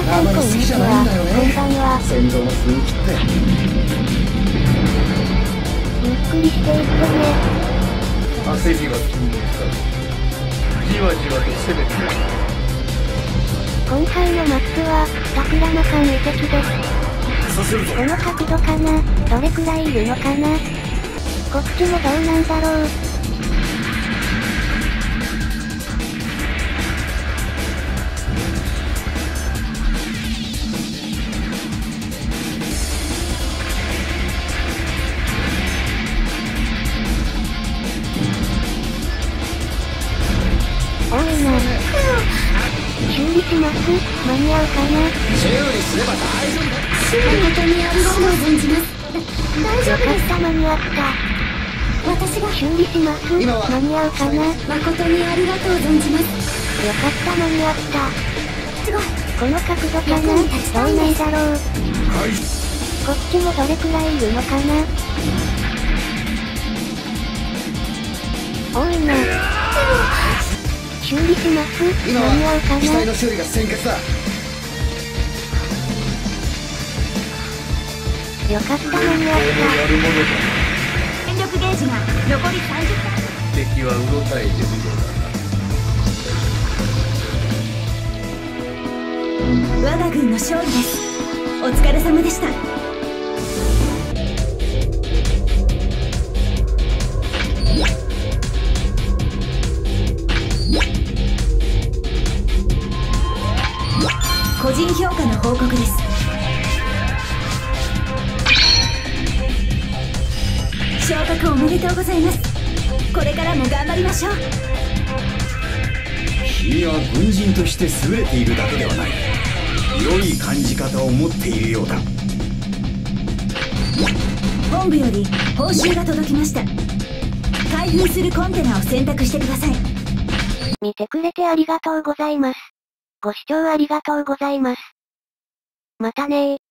さんこんにちは。こんばんは。 先導の数切って。 ゆっくりしていってね。 焦りは禁物だ。じわじわと攻めてくる。 今回のマップは、桜間間遺跡です。 させるぞ。 この角度かな？どれくらいいるのかな？こっちもどうなんだろう。多いな。修理します。間に合うかな？ 修理すれば大丈夫だ。 誠にありがとう存じます。大丈夫です。 よかった、間に合った。 私が修理します。間に合うかな？ 誠にありがとう存じます。 よかった、間に合った。 すごい。 この角度かな？どうなんだろう。こっちもどれくらいいるのかな？多いな。修理します。 今間に合うかは機体な？ の修理が先決だ。 よかった、間に合っやるもの電力ゲージが残り30%。 だ。敵はうろたえてみろだ。 我が軍の勝利です。お疲れ様でした。個人評価の報告です。昇格おめでとうございます。これからも頑張りましょう。 君は軍人として優れているだけではない。良い感じ方を持っているようだ。 本部より報酬が届きました。開封するコンテナを選択してください。 見てくれてありがとうございます。ご視聴ありがとうございます。またねー。